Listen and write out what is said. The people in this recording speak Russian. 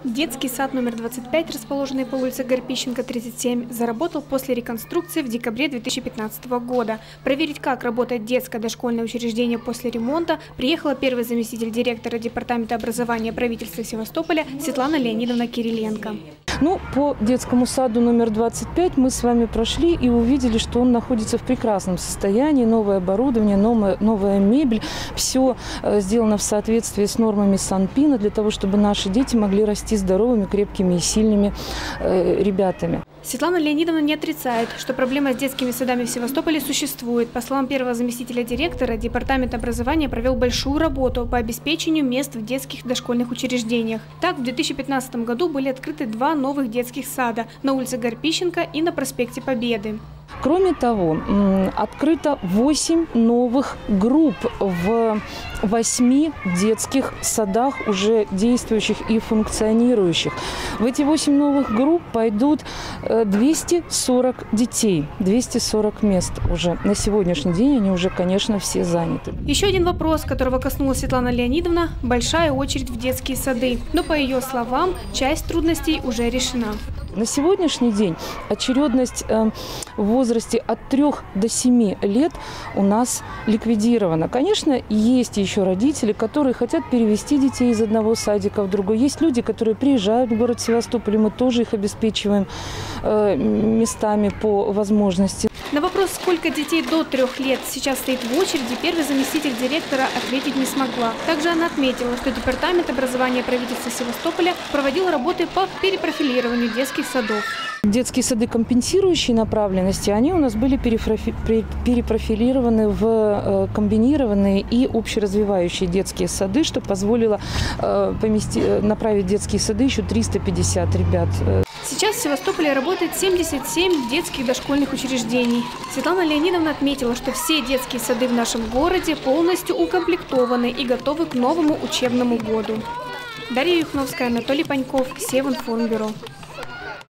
Детский сад номер 25, расположенный по улице Горпищенко, 37, заработал после реконструкции в декабре 2015 года. Проверить, как работает детское дошкольное учреждение после ремонта, приехала первый заместитель директора Департамента образования правительства Севастополя Светлана Леонидовна Кириленко. По детскому саду номер 25 мы с вами прошли и увидели, что он находится в прекрасном состоянии. Новое оборудование, новая мебель. Все сделано в соответствии с нормами Санпина для того, чтобы наши дети могли расти здоровыми, крепкими и сильными ребятами. Светлана Леонидовна не отрицает, что проблема с детскими садами в Севастополе существует. По словам первого заместителя директора, Департамент образования провел большую работу по обеспечению мест в детских дошкольных учреждениях. Так, в 2015 году были открыты 2 новых детских сада на улице Горпищенко и на проспекте Победы. Кроме того, открыто 8 новых групп в 8 детских садах, уже действующих и функционирующих. В эти 8 новых групп пойдут 240 детей, 240 мест уже. На сегодняшний день они уже, конечно, все заняты. Еще один вопрос, которого коснулась Светлана Леонидовна – большая очередь в детские сады. Но, по ее словам, часть трудностей уже решена. На сегодняшний день очередность в возрасте от 3 до 7 лет у нас ликвидирована. Конечно, есть еще родители, которые хотят перевести детей из одного садика в другой. Есть люди, которые приезжают в город Севастополь, и мы тоже их обеспечиваем местами по возможности. На вопрос, сколько детей до 3 лет сейчас стоит в очереди, первый заместитель директора ответить не смогла. Также она отметила, что Департамент образования правительства Севастополя проводил работы по перепрофилированию детских садов. Детские сады компенсирующей направленности, они у нас были перепрофилированы в комбинированные и общеразвивающие детские сады, что позволило направить в детские сады еще 350 ребят. Сейчас в Севастополе работает 77 детских дошкольных учреждений. Светлана Леонидовна отметила, что все детские сады в нашем городе полностью укомплектованы и готовы к новому учебному году. Дарья Юхновская, Анатолий Паньков, Севинформбюро.